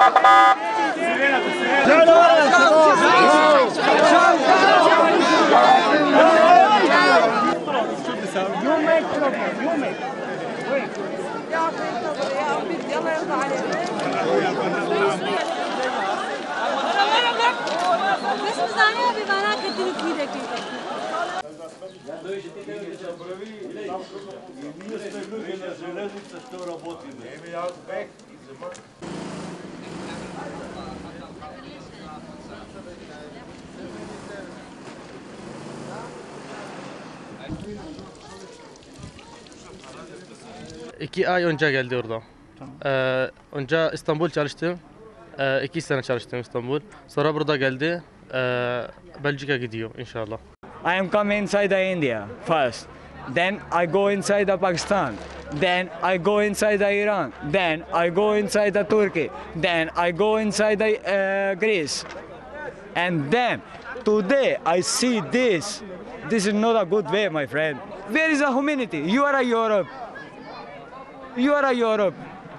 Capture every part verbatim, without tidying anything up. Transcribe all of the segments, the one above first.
İki ay önce geldi orada. Tamam. Ee, önce İstanbul çalıştım. Ee, iki sene çalıştım İstanbul. Sonra burada geldi. Ee, Belçika gidiyor inşallah. I am coming inside the India first. Then I go inside the Pakistan. Then I go inside the Iran. Then I go inside the Turkey. Then I go inside the uh, Greece. And then today I see this. This is not a good way, my friend. Where is the humanity? You are a Europe. You are a Europe.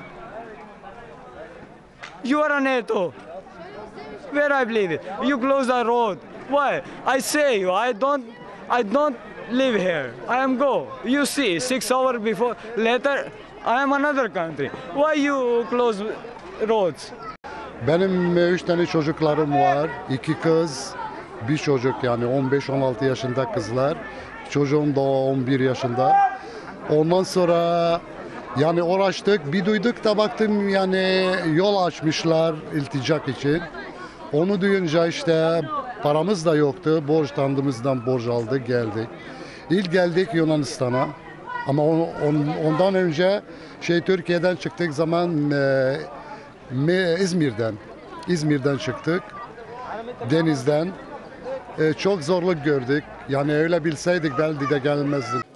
You are a NATO. Where I believe it? You close the road. Why? I say you. I don't. I don't live here. I am go. You see, six hours before. Later, I am another country. Why you close roads? Benim üç tane çocuklarım var. İki kız, bir çocuk, yani on beş on altı yaşında kızlar. Çocuğum da on bir yaşında. Ondan sonra yani uğraştık. Bir duyduk da baktım, yani yol açmışlar ilticak için. Onu duyunca işte paramız da yoktu. Borç tanıdığımızdan borç aldık, geldik. İlk geldik Yunanistan'a. Ama on, on, ondan önce şey Türkiye'den çıktık zaman e, İzmir'den. İzmir'den çıktık. Denizden. E, çok zorluk gördük. Yani öyle bilseydik belki de gelmezdik.